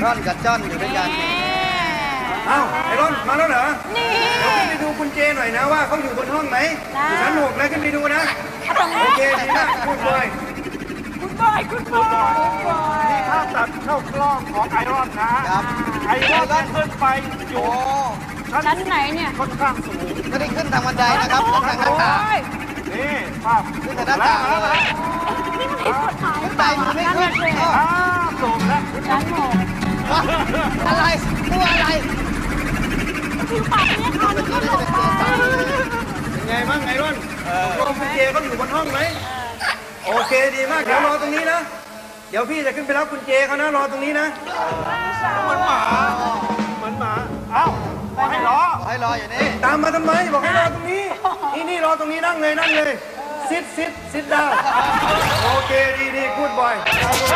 รอนกับจ้อนอยู่ด้วยกันอ้าวไอรอนมาแล้วเหรอนี่เดี๋ยวขึ้นไปดูคุณเจหน่อยนะว่าเขาอยู่บนห้องไหมอยู่ชั้น6แล้วขึ้นไปดูนะโอเคดีมากคุณบอยนี่ภาพตัดเข้ากล้องของไอรอนนะไอรอนขึ้นไปอยู่ชั้นไหนเนี่ยค่อนข้างสูงไม่ได้ขึ้นทางบันไดนะครับขึ้นทางหน้าต่างนี่ภาพขึ้นทางหน้าต่างเลยนี่มันเห็นกฎหมายขึ้นไปมันไม่ขึ้นสูงแล้วชั้น6 อะไรตัวอะไรผิวปากเนี่ยค่ะแล้วก็หลงไปเป็นไงบ้างไอรอนลงคุณเจเขาอยู่บนห้องไหมโอเคดีมากเดี๋ยวรอตรงนี้นะเดี๋ยวพี่จะขึ้นไปรับคุณเจเขานะรอตรงนี้นะเหมือนหมาเอ้าให้รออยู่นี่ตามมาทำไมบอกให้รอตรงนี้นี่รอตรงนี้นั่งเลยซิดดาวโอเคดีพูดบ่อย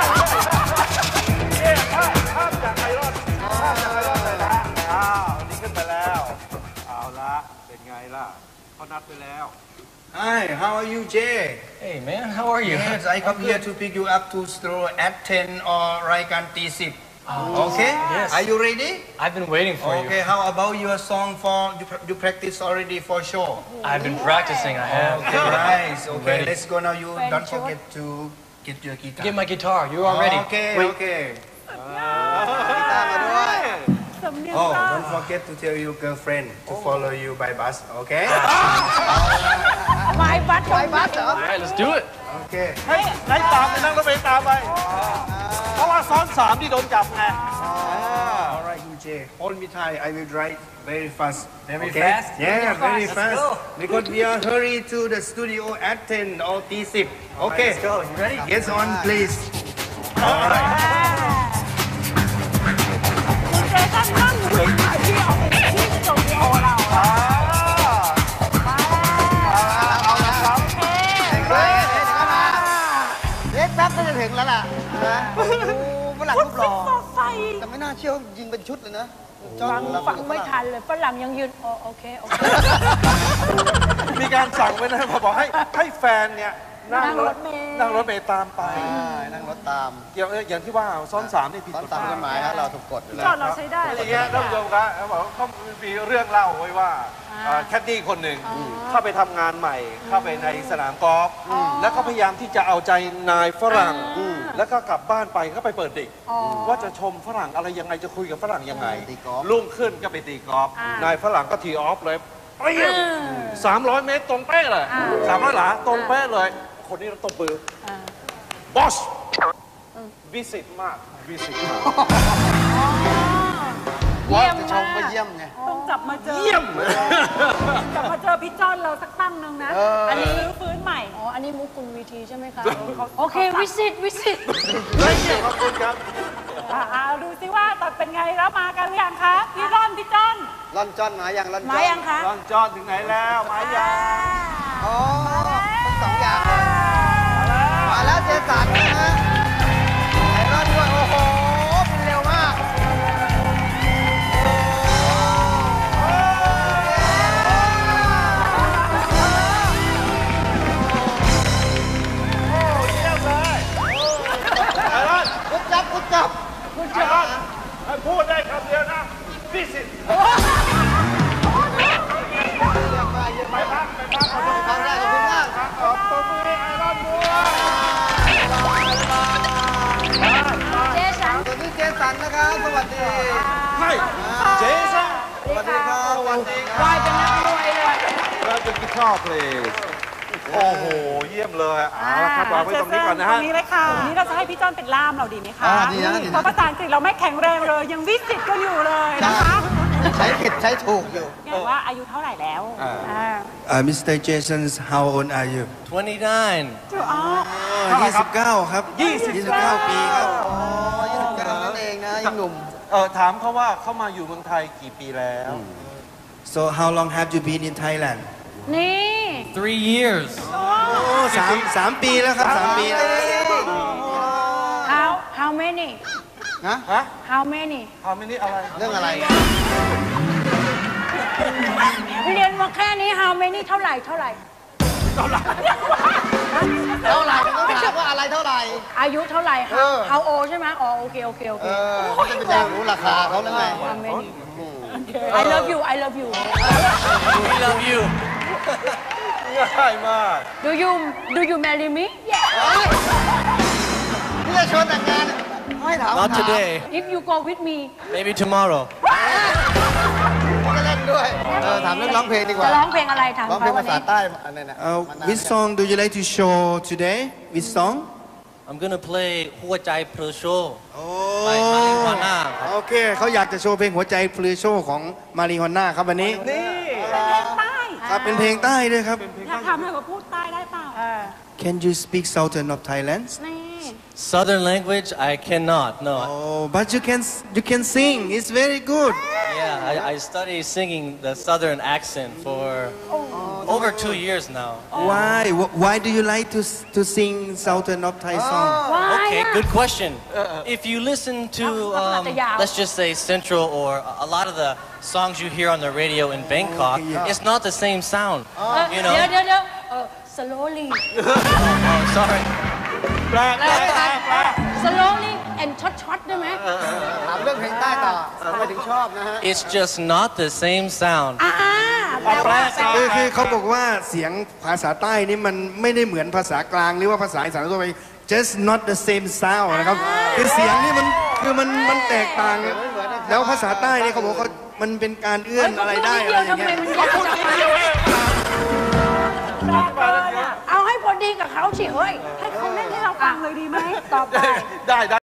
ภาพจากไอรอนเลยนะอ้าวนี่ขึ้นไปแล้วเอาละเป็นไงล่ะเขานัดไปแล้ว Hi, how are you, Jay? Hey, man, how are you? Yes, I come here to pick you up to store at 10 or Raikan T6. Okay? Yes. Are you ready? I've been waiting for you. Okay, how about your song for, you practice already for show? I've been practicing, I have. Okay, nice. Okay, let's go now. You don't forget to get your guitar. Get my guitar, you're all ready. Okay. Guitar มาด้วย Oh, don't forget to tell your girlfriend to follow you by bus, okay? by bus เหรอ Alright, let's do it. Okay. ให้ตามไปนั่งรถไฟตามไปเพราะว่าซ้อน3ที่โดนจับไง Alright, you Jay. Hold me tight. I will drive very fast. Very fast? Yeah, very fast. Let's go. Because we are hurry to the studio at 10 or T10. Okay. Let's go. You ready? Get on, please. Alright. เจสันนั่งอยู่ที่ออฟฟิศที่สตูดิโอเราเล็กแป๊บก็จะถึงแล้วล่ะนะฝรั่งรูปหล่อแต่ไม่น่าเชื่อยิงเป็นชุดเลยนะฟังไม่ทันเลยฝรั่งยังยืนโอเคมีการสั่งไว้นะบอกให้แฟนเนี่ยนั่งรถเมล์ตามไปนั่งรถตามอย่างที่ว่าซ้อน3นี่ผิดกฎหมายครับเราถูกกฎอยู่แล้วจอดเราใช้ได้อย่างเงี้ยท่านผู้ชมครับเขาบอกเขามีเรื่องเล่าไว้ว่าแคดดี้คนหนึ่งเข้าไปทำงานใหม่เข้าไปในสนามกอล์ฟแล้วก็พยายามที่จะเอาใจนายฝรั่งแล้วก็กลับบ้านไปก็ไปเปิดดิกว่าจะชมฝรั่งอะไรยังไงจะคุยกับฝรั่งยังไงรุ่งขึ้นก็ไปตีกอล์ฟนายฝรั่งก็ทีออฟเลยเปี้ยง300 เมตรตรงเป๊ะเลย300 หลาตรงเป๊ะเลยคนนี้ตบมือบอสวิสิตมากว่าจะชมก็เยี่ยมไงต้องจับมาเจอเยี่ยมจับมาเจอพี่จอนเราสักตั้งนึงนะอันนี้ฟื้นใหม่อันนี้มุกคุณวีทีใช่ไหมคะโอเควิสิตขอบคุณครับดูสิว่าตอนเป็นไงแล้วมากันหรือยังคะพี่ร่อนพี่จอนร่อนจอนมายังร่อนคะร่อนจอนถึงไหนแล้วมายังอ๋อทั้งสองอย่างเลยมาแล้วเจสันนะไอรอนด้วยโอ้โหมันเร็วมากกุจับพูดได้คำเดียวนะวิสิตไปพักขอบคุณได้ขอบคุณมากขอบคุณไอรอนด้วยเจสันสวัสดีเจสันนะครับสวัสดีเจสันสวัสดีครับสวัสดีครับวายเป็นนักมวยเลยแล้วจะกีตาร์เพลย์โอ้โหเยี่ยมเลยครับวางไว้ตรงนี้ก่อนนะฮะตรงนี้เลยค่ะวันนี้เราจะให้พี่จอนเป็นล่ามเราดีไหมคะเพราะภาษาอังกฤษเราไม่แข็งแรงเลยยังวิสิตก็อยู่เลยนะคะใช้ผิดใช้ถูกอยู่ว่าอายุเท่าไหร่แล้ว Mr. Jason how old are you 29 29ครับ29 ปีครับ 29นั่นเองนะยังหนุ่มถามเขาว่าเขามาอยู่เมืองไทยกี่ปีแล้ว So how long have you been in Thailand นี่ 3 years 3 ปีแล้วครับ3 ปีแล้ว How many ฮะ How many อะไรเรื่องอะไรเรียนมาแค่นี้ How many เท่าไหร่เท่าไหร่ต้องถามว่าอะไรเท่าไหร่อายุเท่าไหร่คะ How old ใช่ไหมอ๋อโอเคโอเคโอเคเขาจะไปอยากรู้ราคาเขาแล้วไง I love you I love you We love you. ง่ายมาก Do you marry me yeah นี่จะชวนแต่งงานให้ถาม Not today. If you go with me Maybe tomorrow. ก็เล่นด้วยถามเรื่องร้องเพลงดีกว่าจะร้องเพลงอะไรถามร้องเพลเขางวัภาน ษานี้ใต้อะไรนะ Which song do you like to show today Which song I'm gonna play หัวใจเพลโช by Marijuana โอเคเขาอยากจะโชว์เพลงหัวใจเพลโชของมาริฮอนน่าครับวันนี้นี่ใต้ครับเป็นเพลงใต้ด้วยครับอยากถามหน่อยว่าพูดใต้ได้เปล่า Can you speak Southern of Thailand นี่ Southern language I cannot no Oh but you can sing It's very good yeah I studied singing the Southern accent for over 2 years now Why do you like to sing Southern of Thai song okay good question if you listen to let's just say Central or a lot of the songs you hear on the radio in Bangkok it's not the same sound you know เดี๋ยวslowly oh sorry slowly and short ได้ไหมถามเรื่องเพลงใต้ต่อทำไมถึงชอบนะฮะ it's just not the same sound แปลว่าคือเขาบอกว่าเสียงภาษาใต้นี่มันไม่ได้เหมือนภาษากลางหรือว่าภาษาอีสานทั่วไป just not the same sound นะครับคือเสียงนี่มันแตกต่างแล้วภาษาใต้นี่เขาบอกว่ามันเป็นการเอื้อนอะไรได้อะไรอย่างเงี้ยทำไมมันยากจังเอาให้พอดีกับเขาสิเฮ้ยให้เขาเล่นให้เราฟังเลยดีไหมต่อไปได้